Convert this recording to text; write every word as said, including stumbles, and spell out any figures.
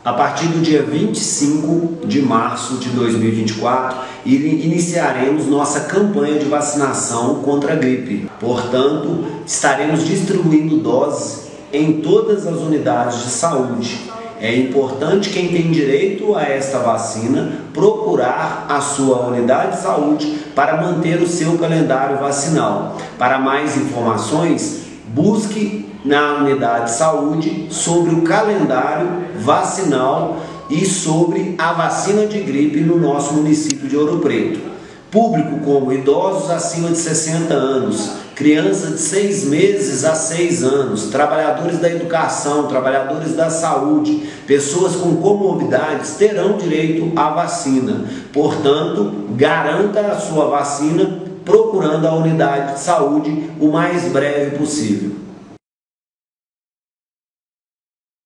A partir do dia vinte e cinco de março de dois mil e vinte e quatro, iniciaremos nossa campanha de vacinação contra a gripe. Portanto, estaremos distribuindo doses em todas as unidades de saúde. É importante quem tem direito a esta vacina procurar a sua unidade de saúde para manter o seu calendário vacinal. Para mais informações, busque na unidade de saúde sobre o calendário vacinal e sobre a vacina de gripe no nosso município de Ouro Preto. Público como idosos acima de sessenta anos, crianças de seis meses a seis anos, trabalhadores da educação, trabalhadores da saúde, pessoas com comorbidades terão direito à vacina. Portanto, garanta a sua vacina procurando a unidade de saúde o mais breve possível.